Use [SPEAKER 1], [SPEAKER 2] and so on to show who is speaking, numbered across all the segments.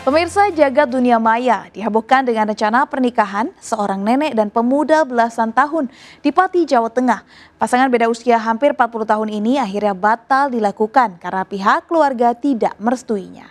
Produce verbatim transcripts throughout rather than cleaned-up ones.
[SPEAKER 1] Pemirsa, jagat dunia maya dihebohkan dengan rencana pernikahan seorang nenek dan pemuda belasan tahun di Pati, Jawa Tengah. Pasangan beda usia hampir empat puluh tahun ini akhirnya batal dilakukan karena pihak keluarga tidak merestuinya.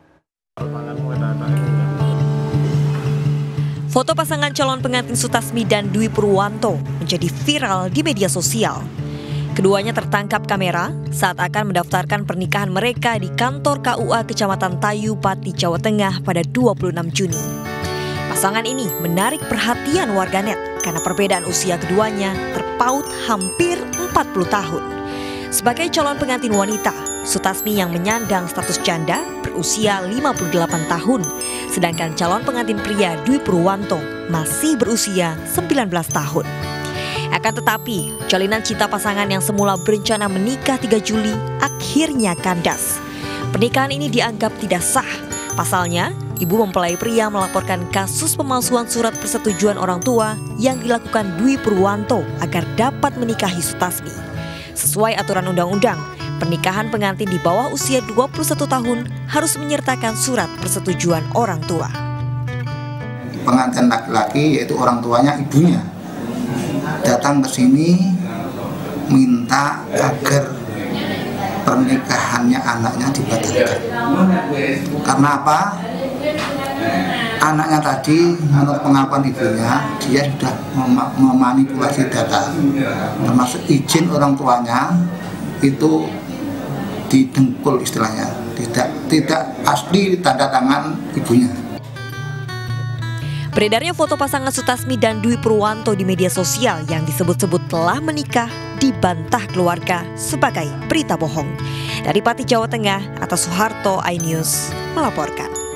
[SPEAKER 2] Foto pasangan calon pengantin Sutasmi dan Dwi Purwanto menjadi viral di media sosial. Keduanya tertangkap kamera saat akan mendaftarkan pernikahan mereka di kantor K U A Kecamatan Tayu, Pati, Jawa Tengah pada dua puluh enam Juni. Pasangan ini menarik perhatian warganet karena perbedaan usia keduanya terpaut hampir empat puluh tahun. Sebagai calon pengantin wanita, Sutasmi yang menyandang status janda berusia lima puluh delapan tahun, sedangkan calon pengantin pria Dwi Purwanto masih berusia sembilan belas tahun. Akan tetapi, jalinan cinta pasangan yang semula berencana menikah tiga Juli akhirnya kandas. Pernikahan ini dianggap tidak sah. Pasalnya, ibu mempelai pria melaporkan kasus pemalsuan surat persetujuan orang tua yang dilakukan Dwi Purwanto agar dapat menikahi Sutasmi. Sesuai aturan undang-undang, pernikahan pengantin di bawah usia dua puluh satu tahun harus menyertakan surat persetujuan orang tua.
[SPEAKER 3] Pengantin laki-laki yaitu orang tuanya, ibunya, datang ke sini minta agar pernikahannya anaknya dibatalkan. Karena apa? Anaknya tadi menurut pengakuan ibunya, dia sudah mem memanipulasi data, termasuk izin orang tuanya itu didengkul istilahnya, tidak tidak asli tanda tangan ibunya.
[SPEAKER 2] Beredarnya foto pasangan Sutasmi dan Dwi Purwanto di media sosial yang disebut-sebut telah menikah dibantah keluarga sebagai berita bohong. Dari Pati, Jawa Tengah, atas Soeharto, iNews melaporkan.